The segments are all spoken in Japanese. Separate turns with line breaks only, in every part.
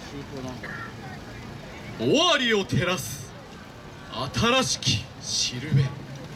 終わりを照らす新しきしるべ。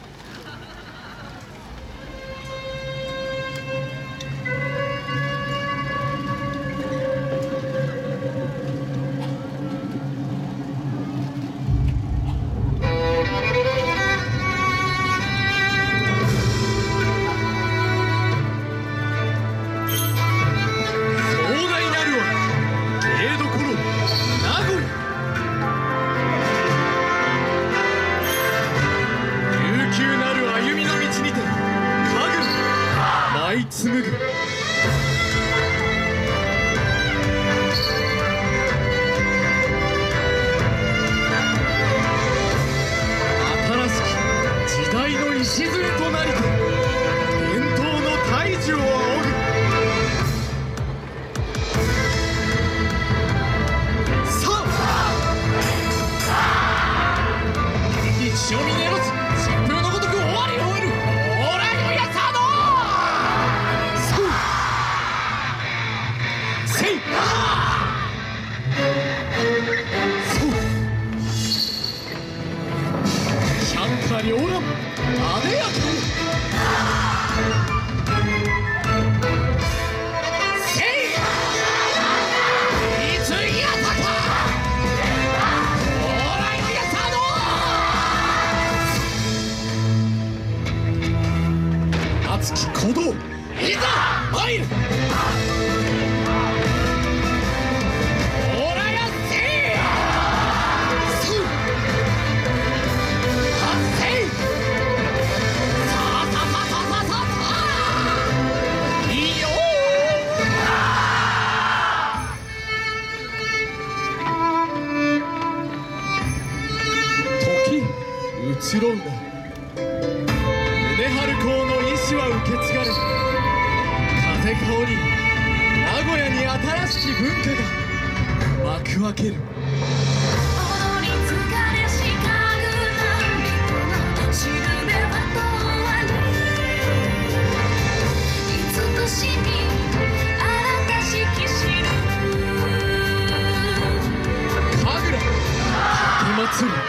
紡ぐ新しき時代の礎となりて伝統の大樹を仰ぐ。さあ一生峰の地疾風のごとく終わりを得る。オーライのやつは両乱あでやかにせいいつやたかオーライのやさの熱き鼓動いざ参る。移ろうな宗春公の意志は受け継がれ、風香り名古屋に新しき文化が幕開ける。神楽竹祭り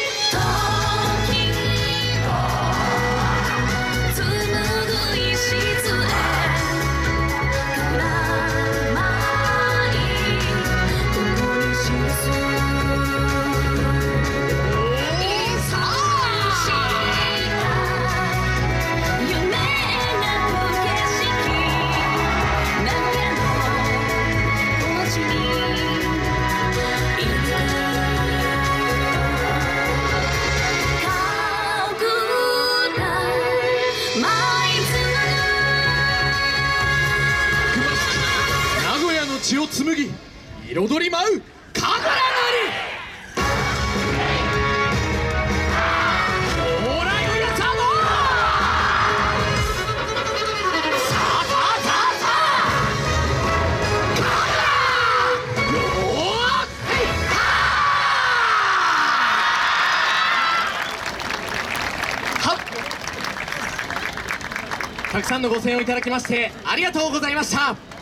血を紡ぎ彩り舞う神楽なり。オーライのやつはのさあさあさあさあ神楽よーはっ。たくさんのご声援をいただきましてありがとうございました。